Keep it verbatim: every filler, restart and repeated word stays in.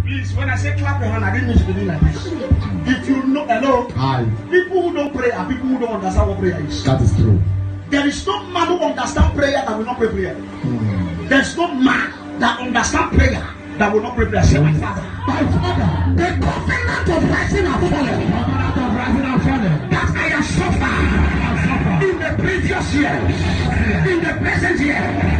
Please, when I say clap your hand, I didn't mean to do like this. If you know, hello, Hi. People who don't pray are people who don't understand what prayer is. That is true. There is no man who understands prayer that will not pray prayer. Hmm. There is no man that understands prayer that will not pray prayer. Say, my Father, my Father, the covenant of rising and falling, the covenant of rising and falling, that I have suffered in the previous year, in the present year.